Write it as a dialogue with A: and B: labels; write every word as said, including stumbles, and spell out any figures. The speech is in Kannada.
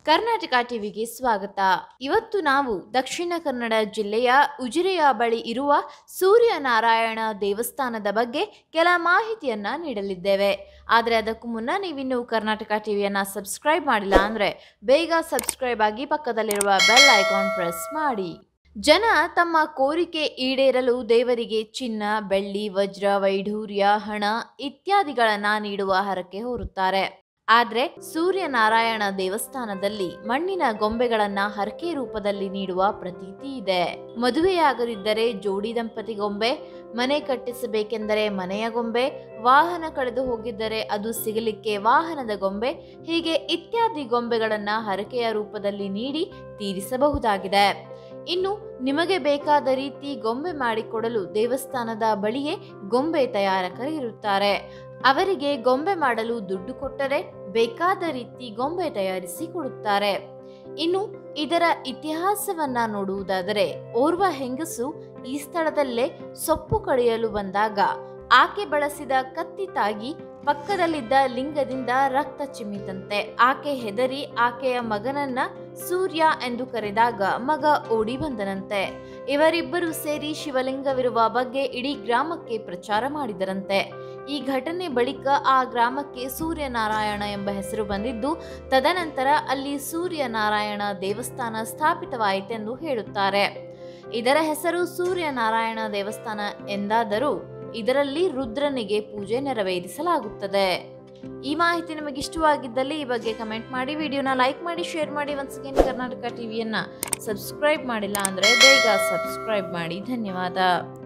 A: ಕರ್ನಾಟಕ ಟಿವಿಗೆ ಸ್ವಾಗತ. ಇವತ್ತು ನಾವು ದಕ್ಷಿಣ ಕನ್ನಡ ಜಿಲ್ಲೆಯ ಉಜಿರೆಯ ಬಳಿ ಇರುವ ಸೂರ್ಯನಾರಾಯಣ ದೇವಸ್ಥಾನದ ಬಗ್ಗೆ ಕೆಲ ಮಾಹಿತಿಯನ್ನ ನೀಡಲಿದ್ದೇವೆ. ಆದರೆ ಅದಕ್ಕೂ ಮುನ್ನ ನೀವಿನ್ನು ಕರ್ನಾಟಕ ಟಿವಿಯನ್ನ ಸಬ್ಸ್ಕ್ರೈಬ್ ಮಾಡಿಲ್ಲ ಅಂದ್ರೆ ಬೇಗ ಸಬ್ಸ್ಕ್ರೈಬ್ ಆಗಿ ಪಕ್ಕದಲ್ಲಿರುವ ಬೆಲ್ ಐಕಾನ್ ಪ್ರೆಸ್ ಮಾಡಿ. ಜನ ತಮ್ಮ ಕೋರಿಕೆ ಈಡೇರಲು ದೇವರಿಗೆ ಚಿನ್ನ, ಬೆಳ್ಳಿ, ವಜ್ರ, ವೈಢೂರ್ಯ, ಹಣ ಇತ್ಯಾದಿಗಳನ್ನ ನೀಡುವ ಹರಕೆ ಹೊರುತ್ತಾರೆ. ಆದ್ರೆ ಸೂರ್ಯನಾರಾಯಣ ದೇವಸ್ಥಾನದಲ್ಲಿ ಮಣ್ಣಿನ ಗೊಂಬೆಗಳನ್ನ ಹರಕೆ ರೂಪದಲ್ಲಿ ನೀಡುವ ಪ್ರತೀತಿ ಇದೆ. ಮದುವೆಯಾಗದಿದ್ದರೆ ಜೋಡಿ ದಂಪತಿ ಗೊಂಬೆ, ಮನೆ ಕಟ್ಟಿಸಬೇಕೆಂದರೆ ಮನೆಯ ಗೊಂಬೆ, ವಾಹನ ಕಳೆದು ಹೋಗಿದ್ದರೆ ಅದು ಸಿಗಲಿಕ್ಕೆ ವಾಹನದ ಗೊಂಬೆ, ಹೀಗೆ ಇತ್ಯಾದಿ ಗೊಂಬೆಗಳನ್ನ ಹರಕೆಯ ರೂಪದಲ್ಲಿ ನೀಡಿ ತೀರಿಸಬಹುದಾಗಿದೆ. ಇನ್ನು ನಿಮಗೆ ಬೇಕಾದ ರೀತಿ ಗೊಂಬೆ ಮಾಡಿಕೊಡಲು ದೇವಸ್ಥಾನದ ಬಳಿಯೇ ಗೊಂಬೆ ತಯಾರಕರು ಇರುತ್ತಾರೆ. ಅವರಿಗೆ ಗೊಂಬೆ ಮಾಡಲು ದುಡ್ಡು ಕೊಟ್ಟರೆ ಬೇಕಾದ ರೀತಿ ಗೊಂಬೆ ತಯಾರಿಸಿ ಕೊಡುತ್ತಾರೆ. ಇನ್ನು ಇದರ ಇತಿಹಾಸವನ್ನ ನೋಡುವುದಾದರೆ, ಓರ್ವ ಹೆಂಗಸು ಈ ಸ್ಥಳದಲ್ಲೇ ಸೊಪ್ಪು ಕಡಿಯಲು ಬಂದಾಗ ಆಕೆ ಬಳಸಿದ ಕತ್ತಿ ತಾಗಿ ಪಕ್ಕದಲ್ಲಿದ್ದ ಲಿಂಗದಿಂದ ರಕ್ತ ಚಿಮ್ಮಿತಂತೆ. ಆಕೆ ಹೆದರಿ ಆಕೆಯ ಮಗನನ್ನ ಸೂರ್ಯ ಎಂದು ಕರೆದಾಗ ಮಗ ಓಡಿ ಬಂದನಂತೆ. ಇವರಿಬ್ಬರು ಸೇರಿ ಶಿವಲಿಂಗವಿರುವ ಬಗ್ಗೆ ಇಡೀ ಗ್ರಾಮಕ್ಕೆ ಪ್ರಚಾರ ಮಾಡಿದರಂತೆ. ಈ ಘಟನೆ ಬಳಿಕ ಆ ಗ್ರಾಮಕ್ಕೆ ಸೂರ್ಯನಾರಾಯಣ ಎಂಬ ಹೆಸರು ಬಂದಿದ್ದು, ತದನಂತರ ಅಲ್ಲಿ ಸೂರ್ಯನಾರಾಯಣ ದೇವಸ್ಥಾನ ಸ್ಥಾಪಿತವಾಯಿತೆಂದು ಹೇಳುತ್ತಾರೆ. ಇದರ ಹೆಸರು ಸೂರ್ಯನಾರಾಯಣ ದೇವಸ್ಥಾನ ಎಂದಾದರೂ ಇದರಲ್ಲಿ ರುದ್ರನಿಗೆ ಪೂಜೆ ನೆರವೇರಿಸಲಾಗುತ್ತದೆ. ಈ ಮಾಹಿತಿ ನಿಮಗೆ ಇಷ್ಟವಾಗಿದ್ದಲ್ಲಿ ಈ ಬಗ್ಗೆ ಕಮೆಂಟ್ ಮಾಡಿ, ವಿಡಿಯೋನ ಲೈಕ್ ಮಾಡಿ, ಶೇರ್ ಮಾಡಿ. ಒನ್ಸ್ ಅಗೇನ್ ಕರ್ನಾಟಕ ಟಿವಿಯನ್ನ ಸಬ್ಸ್ಕ್ರೈಬ್ ಮಾಡಿಲ್ಲ ಅಂದ್ರೆ ಬೇಗ ಸಬ್ಸ್ಕ್ರೈಬ್ ಮಾಡಿ. ಧನ್ಯವಾದ.